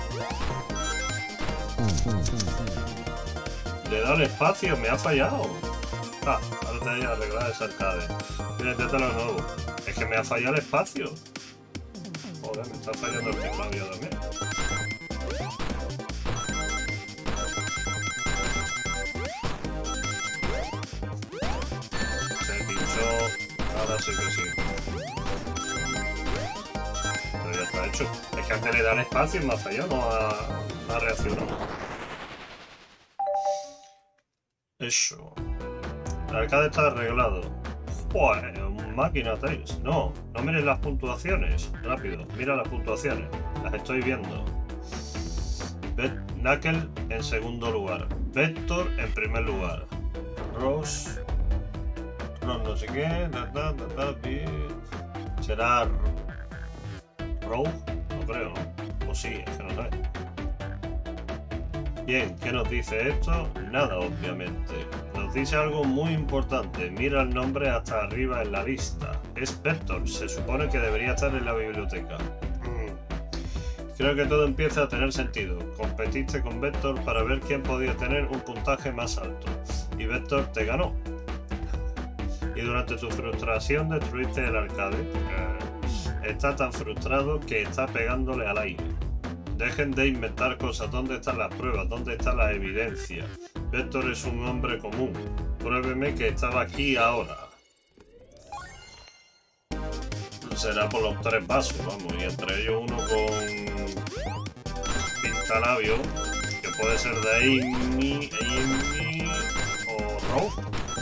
Le da el espacio, me ha fallado. Ah, ahora te voy a arreglar ese arcade. Mira, inténtalo de nuevo. Es que me ha fallado el espacio. Joder, me está fallando el teclado también. Se pinchó. Ahora sí que sí. Pero ya está hecho. Es que antes le da el espacio y me ha fallado, no ha reaccionado. Eso. El arcade está arreglado. Joder, máquina Tails. No mires las puntuaciones. Rápido, mira las puntuaciones. Las estoy viendo. Knuckles en segundo lugar. Vector en primer lugar. Rose no sé qué. ¿Será Rogue? No creo, ¿no? O sí, es que no sé. Bien, ¿qué nos dice esto? Nada, obviamente. Nos dice algo muy importante. Mira el nombre hasta arriba en la lista. Es Vector. Se supone que debería estar en la biblioteca. Creo que todo empieza a tener sentido. Competiste con Vector para ver quién podía tener un puntaje más alto. Y Vector te ganó. Y durante tu frustración destruiste el arcade. Está tan frustrado que está pegándole al aire. Dejen de inventar cosas. ¿Dónde están las pruebas? ¿Dónde está la evidencia? Vector es un hombre común. Pruébeme que estaba aquí ahora. Será por los 3 vasos, vamos, y entre ellos uno con pintalabio, que puede ser de Amy o Rogue.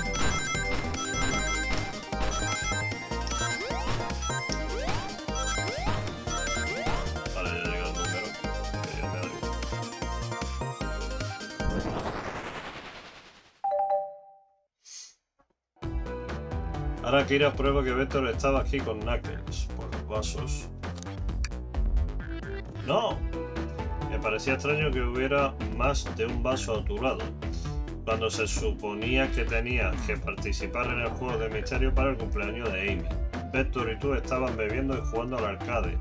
Vale, ya llega el número, que ya me ha dicho. Ahora Kira prueba que Vector estaba aquí con Knuckles por los vasos. ¡No! Me parecía extraño que hubiera más de un vaso a tu lado, cuando se suponía que tenías que participar en el juego de misterio para el cumpleaños de Amy. Vector y tú estaban bebiendo y jugando al arcade.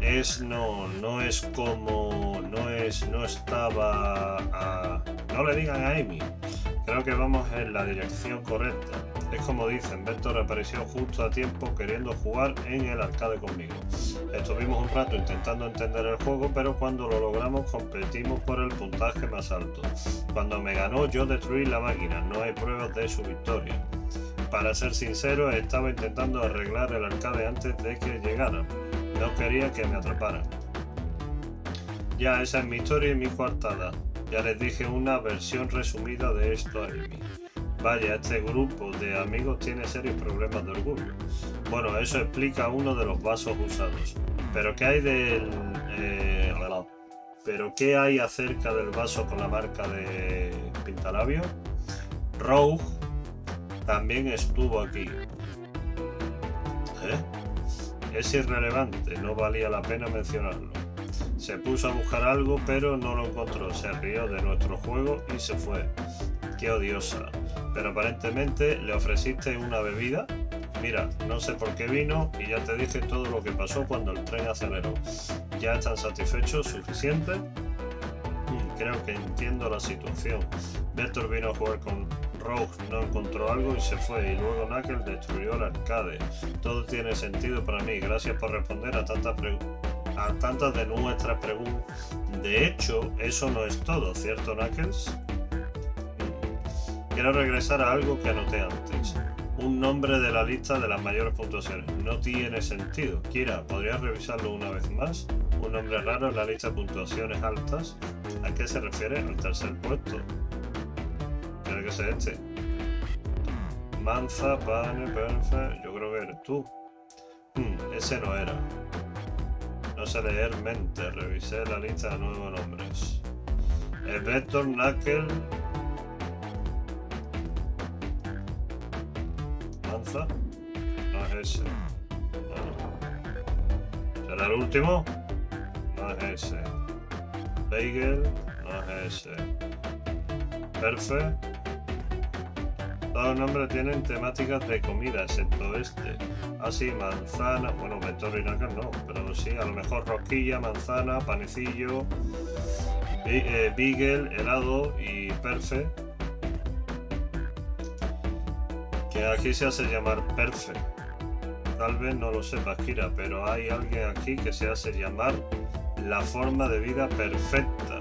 No le digan a Amy. Creo que vamos en la dirección correcta. Es como dicen, Vector apareció justo a tiempo queriendo jugar en el arcade conmigo. Estuvimos un rato intentando entender el juego, pero cuando lo logramos competimos por el puntaje más alto. Cuando me ganó yo destruí la máquina, no hay pruebas de su victoria. Para ser sincero, estaba intentando arreglar el arcade antes de que llegaran. No quería que me atraparan. Ya, esa es mi historia y mi coartada. Ya les dije una versión resumida de esto a Amy. Vaya, este grupo de amigos tiene serios problemas de orgullo. Bueno, eso explica uno de los vasos usados. Pero ¿qué hay ¿Pero qué hay acerca del vaso con la marca de pintalabio? Rogue también estuvo aquí. Es irrelevante, no valía la pena mencionarlo. Se puso a buscar algo, pero no lo encontró. Se rió de nuestro juego y se fue. Qué odiosa. Pero aparentemente le ofreciste una bebida. Mira, no sé por qué vino y ya te dije todo lo que pasó cuando el tren aceleró. ¿Ya están satisfechos? ¿Suficiente? Creo que entiendo la situación. Vector vino a jugar con Rogue, no encontró algo y se fue, y luego Knuckles destruyó el arcade. Todo tiene sentido para mí. Gracias por responder a tantas de nuestras preguntas. De hecho, eso no es todo, ¿cierto, Knuckles? Quiero regresar a algo que anoté antes. Un nombre de la lista de las mayores puntuaciones. No tiene sentido. Kira, ¿podrías revisarlo una vez más? Un nombre raro en la lista de puntuaciones altas. ¿A qué se refiere? Al tercer puesto. Tiene que ser este. Manza, Pane, Perfect. Yo creo que eres tú. Ese no era. No sé leer mente. Revisé la lista de nuevos nombres. El Vector, Knuckles. Manza. No es ese. No. ¿Será el último? No es ese. Bagel. No es ese. Perfect. Todos los nombres tienen temáticas de comida, excepto este. Así, manzana. Bueno, Vector y Knuckles no, pero sí, a lo mejor rosquilla, manzana, panecillo, Beagle, helado y Perfect. Que aquí se hace llamar Perfect. Tal vez no lo sepas, Kira, pero hay alguien aquí que se hace llamar la forma de vida perfecta.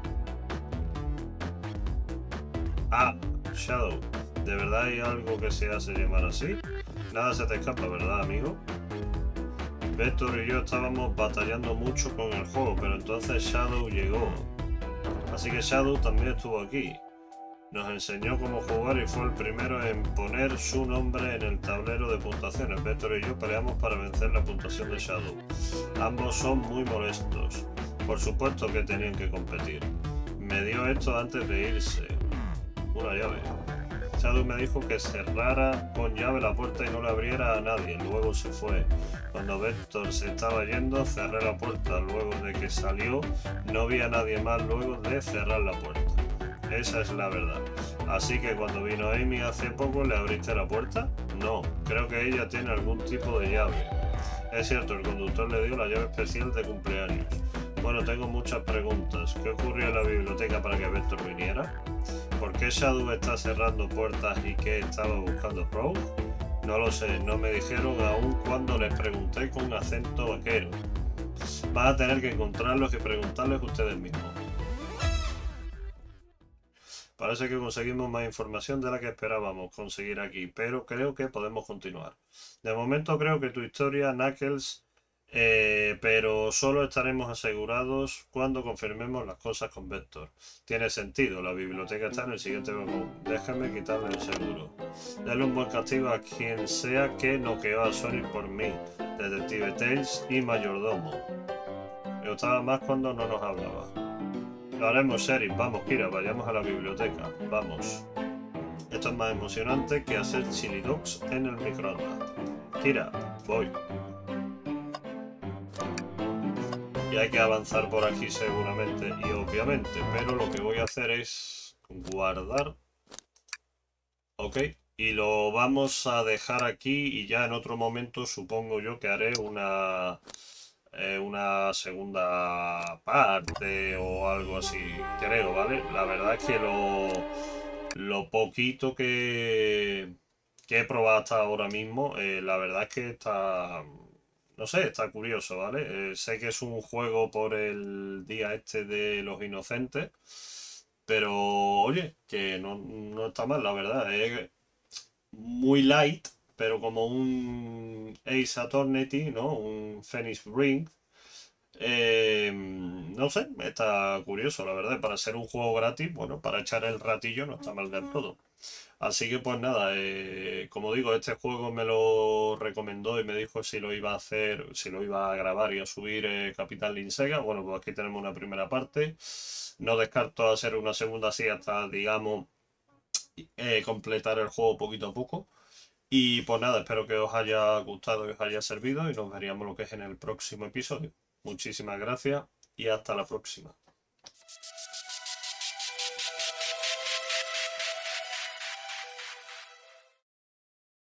Ah, Shadow. ¿De verdad hay algo que se hace llamar así? Nada se te escapa, ¿verdad, amigo? Vector y yo estábamos batallando mucho con el juego, pero entonces Shadow llegó. Así que Shadow también estuvo aquí. Nos enseñó cómo jugar y fue el primero en poner su nombre en el tablero de puntuaciones. Vector y yo peleamos para vencer la puntuación de Shadow. Ambos son muy molestos. Por supuesto que tenían que competir. Me dio esto antes de irse. Una llave. Shadow me dijo que cerrara con llave la puerta y no la abriera a nadie. Luego se fue. Cuando Vector se estaba yendo, cerré la puerta. Luego de que salió, no vi a nadie más luego de cerrar la puerta. Esa es la verdad. Así que cuando vino Amy hace poco, ¿le abriste la puerta? No, creo que ella tiene algún tipo de llave. Es cierto, el conductor le dio la llave especial de cumpleaños. Bueno, tengo muchas preguntas. ¿Qué ocurrió en la biblioteca para que Vector viniera? ¿Por qué Shadow está cerrando puertas y qué estaba buscando Rogue? No lo sé, no me dijeron aún cuando les pregunté con acento vaquero. Van a tener que encontrarlos y preguntarles ustedes mismos. Parece que conseguimos más información de la que esperábamos conseguir aquí, pero creo que podemos continuar. De momento creo que tu historia, Knuckles, pero solo estaremos asegurados cuando confirmemos las cosas con Vector. Tiene sentido, la biblioteca está en el siguiente vagón. Déjame quitarle el seguro. Dale un buen castigo a quien sea que noqueó a Sonic por mí, Detective Tails y Mayordomo. Me gustaba más cuando no nos hablaba. Lo haremos, Sheriff. Vamos, Kira, vayamos a la biblioteca. Vamos. Esto es más emocionante que hacer chili dogs en el microondas. Kira, voy. Y hay que avanzar por aquí seguramente y obviamente, pero lo que voy a hacer es guardar. Ok. Y lo vamos a dejar aquí y ya en otro momento supongo yo que haré una segunda parte o algo así, creo, ¿vale? La verdad es que lo poquito que he probado hasta ahora mismo, la verdad es que está, no sé, está curioso, ¿vale? Sé que es un juego por el día este de los inocentes, pero oye, que no está mal, la verdad. Es muy light, pero como un Ace Attorney, ¿no? Un Phoenix Ring. No sé, está curioso, la verdad. Para ser un juego gratis, bueno, para echar el ratillo no está mal del todo. Así que pues nada, como digo, este juego me lo recomendó y me dijo si lo iba a hacer, si lo iba a grabar y a subir Capital Link Sega. Bueno, pues aquí tenemos una primera parte. No descarto hacer una segunda así hasta, digamos, completar el juego poquito a poco. Y pues nada, espero que os haya gustado y os haya servido y nos veríamos lo que es en el próximo episodio. Muchísimas gracias y hasta la próxima.